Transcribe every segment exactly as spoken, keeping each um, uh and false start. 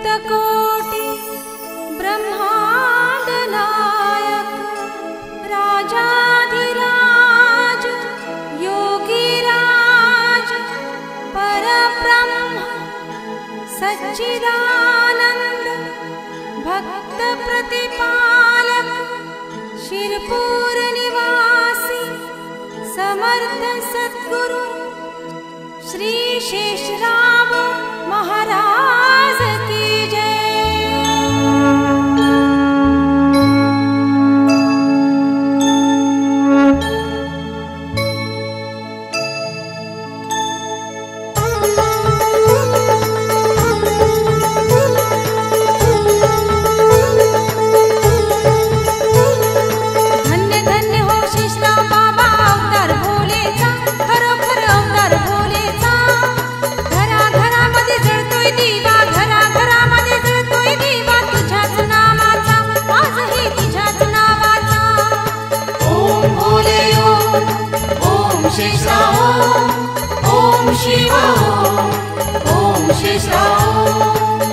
अनंतकोटि ब्रह्मांड नायक राजाधिराज योगीराज परब्रह्म सच्चिदानंद भक्त प्रतिपालक शिरपुर निवासी समर्थ सद्गुरु श्री शेषराव महाराज की जय। धन्य धन्य हो शेषराव बाबा अवतार भोलेचा, खरोखर अवतार भोलेचा। घरा घरामध्ये जळतोय दिवा, घरा घरामध्ये जळतोय दिवा तुझ्याच नावाचा, आजही तुझ्याच नावाचा। ओम भोले ओम, ओम शेषराव ओम, ओम शिव ओम, ओम शेषराव ओम।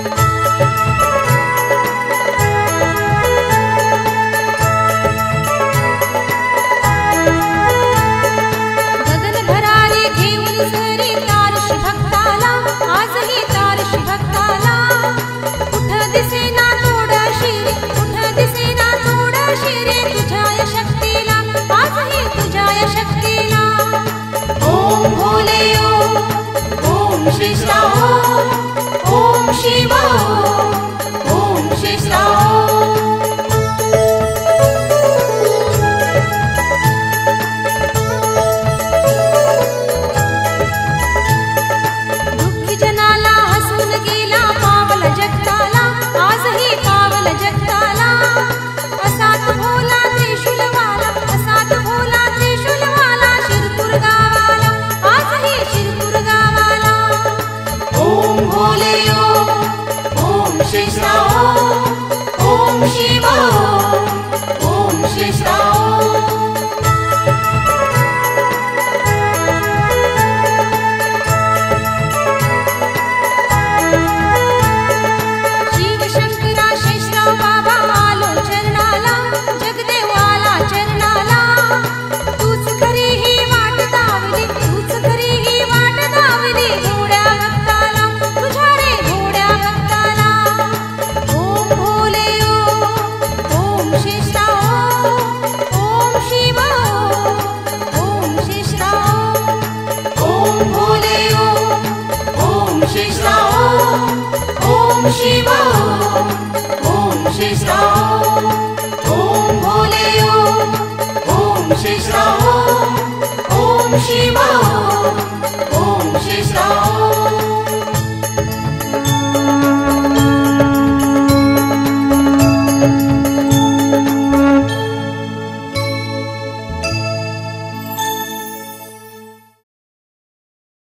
गगन भरारी घेऊन सरी तारशी भक्ताला, आजही तारशी भक्ताला। कुठं दिसेना थोडा शिरे, कुठं दिसेना थोडा शिरे तुझ्या या शक्तीला, आजही तुझ्या या शक्तीला। ओम भोले ओम, ओम शेषराव ओम, ओम शिव ओम, ओम शेषराव ओम। दुःखी जनाला हसून गेला पावल जगताला, आजही पावल जगताला। असाच भोला त्रिशूलवाला, असाच भोला त्रिशूलवाला शिरपूर गावाला, आजही शिरपूर गावाला। ओम भोले ओम, ओम शेषराव ओम, ओम शिव ओम, ओम शेषराव ओम। शिव शंकरा शेषराव बाबा आलो चरणाला, जगदेव आला चरणाला। तूच खरी ही वाट दावली, तूच खरी ही वाट दावली घोड्या भक्ताला, तुझ्या रे घोड्या भक्ताला। ओम भोले ओम, ओम शेषराव ओम, ओम शिव ओम, ओम शेषराव ओम। ओम भोले ओम, ओम शेषराव ओम, ओम शिव ओम, ओम शेषराव ओम। ओम भोले ओम, ओम शेषराव ओम, ओम शिव ओम, ओम शेषराव